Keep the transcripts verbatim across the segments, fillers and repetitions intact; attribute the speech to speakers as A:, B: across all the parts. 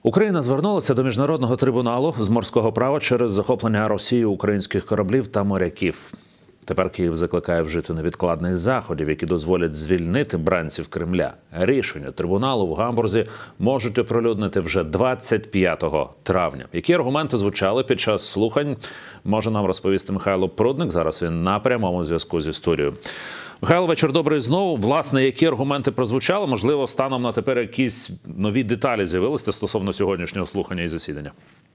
A: Україна звернулася до Міжнародного трибуналу з морського права через захоплення Росією українських кораблів та моряків. Тепер Київ закликає вжити невідкладних заходів, які дозволять звільнити бранців Кремля. Рішення трибуналу в Гамбурзі можуть оприлюднити вже двадцять п'ятого травня. Які аргументи звучали під час слухань, може нам розповісти Михайло Прудник. Зараз він на прямому зв'язку з історією. Михайло, вечір добрий знову. Власне, які аргументи прозвучали? Можливо, станом на тепер якісь нові деталі з'явилися стосовно сьогоднішнього слухання і засідання?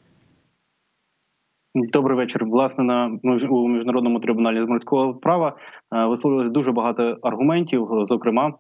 B: Добрий вечір. Власне, на у Міжнародному трибуналі з морського права висловилось дуже багато аргументів. Зокрема,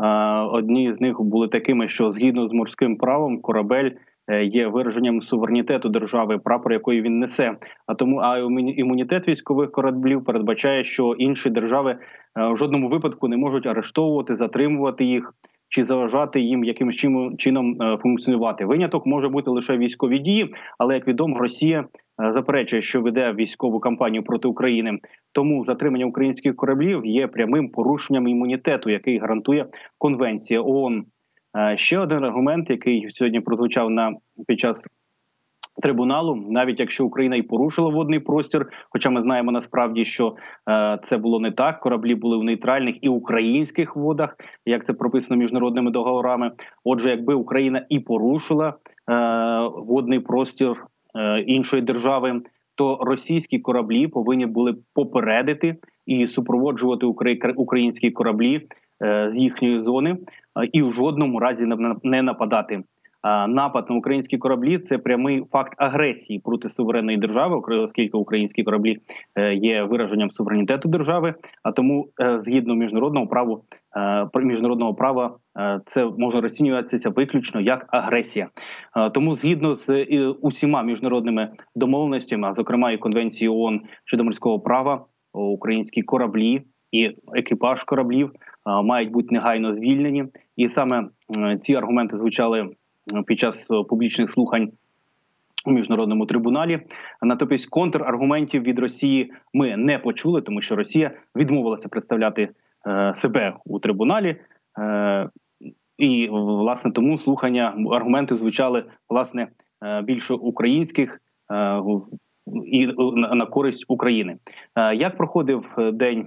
B: одні з них були такими, що згідно з морським правом корабель є вираженням суверенітету держави, прапор якої він несе. А тому а імунітет військових кораблів передбачає, що інші держави в жодному випадку не можуть арештовувати, затримувати їх чи заважати їм якимось чином функціонувати. Виняток може бути лише військові дії, але, як відомо, Росія заперечує, що веде військову кампанію проти України. Тому затримання українських кораблів є прямим порушенням імунітету, який гарантує Конвенція ООН. Ще один аргумент, який сьогодні прозвучав на під час трибуналу, навіть якщо Україна і порушила водний простір, хоча ми знаємо насправді, що е, це було не так, кораблі були в нейтральних і українських водах, як це прописано міжнародними договорами. Отже, якби Україна і порушила е, водний простір е, іншої держави, то російські кораблі повинні були попередити і супроводжувати українські кораблі е, з їхньої зони е, і в жодному разі не нападати. Напад на українські кораблі – це прямий факт агресії проти суверенної держави, оскільки українські кораблі є вираженням суверенітету держави, а тому згідно міжнародного права, міжнародного права це може розцінюватися виключно як агресія. Тому згідно з усіма міжнародними домовленостями, а зокрема і Конвенцією ООН щодо морського права, українські кораблі і екіпаж кораблів мають бути негайно звільнені. І саме ці аргументи звучали під час публічних слухань у Міжнародному трибуналі. Натомість контраргументів від Росії ми не почули, тому що Росія відмовилася представляти е, себе у трибуналі. Е, і, власне, тому слухання, аргументи звучали, власне, е, більше українських е, і на, на користь України. Е, як проходив день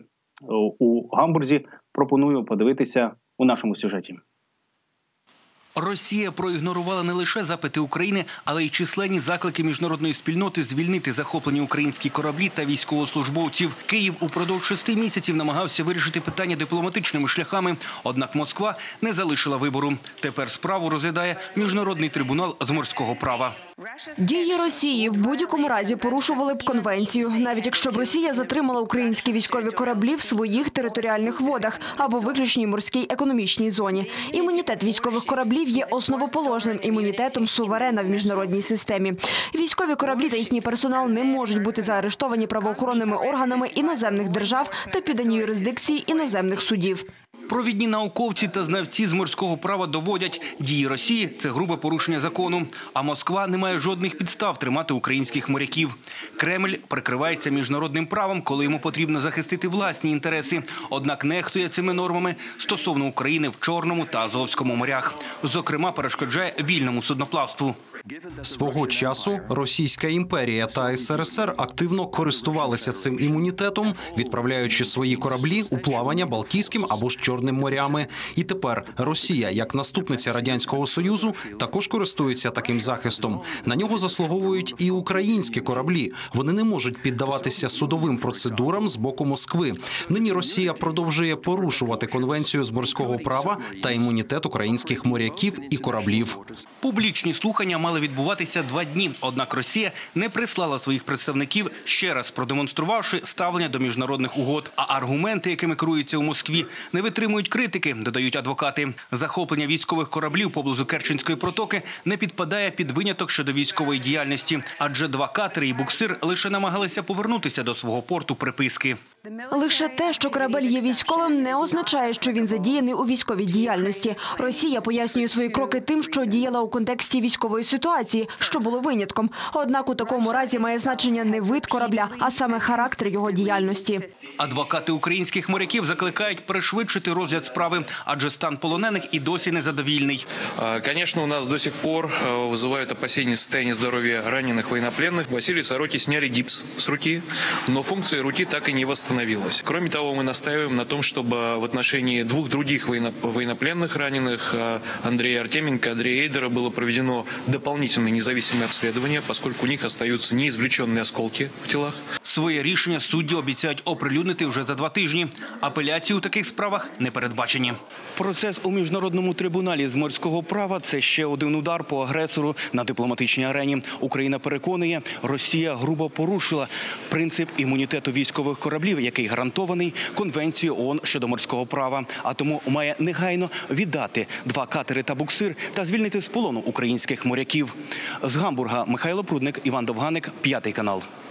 B: у Гамбурзі, пропоную подивитися у нашому сюжеті.
C: Росія проігнорувала не лише запити України, але й численні заклики міжнародної спільноти звільнити захоплені українські кораблі та військовослужбовців. Київ упродовж шести місяців намагався вирішити питання дипломатичними шляхами, однак Москва не залишила вибору. Тепер справу розглядає Міжнародний трибунал з морського права.
D: Дії Росії в будь-якому разі порушували б конвенцію, навіть якщо б Росія затримала українські військові кораблі в своїх територіальних водах або виключній морській економічній зоні. Імунітет військових кораблів є основоположним імунітетом суверена в міжнародній системі. Військові кораблі та їхній персонал не можуть бути заарештовані правоохоронними органами іноземних держав та піддані юрисдикції іноземних судів.
C: Провідні науковці та знавці з морського права доводять, дії Росії – це грубе порушення закону, а Москва не має жодних підстав тримати українських моряків. Кремль прикривається міжнародним правом, коли йому потрібно захистити власні інтереси, однак нехтує цими нормами стосовно України в Чорному та Азовському морях. Зокрема, перешкоджає вільному судноплавству.
E: Свого часу Російська імперія та ес ер ес ер активно користувалися цим імунітетом, відправляючи свої кораблі у плавання Балтійським або ж Чорним морями. І тепер Росія, як наступниця Радянського Союзу, також користується таким захистом. На нього заслуговують і українські кораблі. Вони не можуть піддаватися судовим процедурам з боку Москви. Нині Росія продовжує порушувати Конвенцію з морського права та імунітет українських моряків і кораблів.
C: Публічні слухання мали відбуватися два дні, однак Росія не прислала своїх представників, ще раз продемонструвавши ставлення до міжнародних угод. А аргументи, якими керуються у Москві, не витримують критики, додають адвокати. Захоплення військових кораблів поблизу Керченської протоки не підпадає під виняток щодо військової діяльності, адже два катери і буксир лише намагалися повернутися до свого порту приписки.
D: Лише те, що корабель є військовим, не означає, що він задіяний у військовій діяльності. Росія пояснює свої кроки тим, що діяла у контексті військової ситуації, що було винятком. Однак у такому разі має значення не вид корабля, а саме характер його діяльності.
C: Адвокати українських моряків закликають пришвидшити розгляд справи, адже стан полонених і досі незадовільний.
F: Конечно, у нас до сих пор вызывают опасения состояния здоровья раненых военнопленных. Василию Сороке сняли гипс с руки, но функция руки так и не восстановилась. Кроме того, мы настаиваем на том, чтобы в отношении двух других военнопленных раненых, Андрея Артеменко и Андрея Эйдера, было проведено дополнительное независимое обследование, поскольку у них остаются неизвлеченные осколки в телах.
C: Своє рішення судді обіцяють оприлюднити вже за два тижні. Апеляції у таких справах не передбачені. Процес у Міжнародному трибуналі з морського права – це ще один удар по агресору на дипломатичній арені. Україна переконує, Росія грубо порушила принцип імунітету військових кораблів, який гарантований Конвенцією ООН щодо морського права. А тому має негайно віддати два катери та буксир та звільнити з полону українських моряків. З Гамбурга Михайло Прудник, Іван Довганик, П'ятий канал.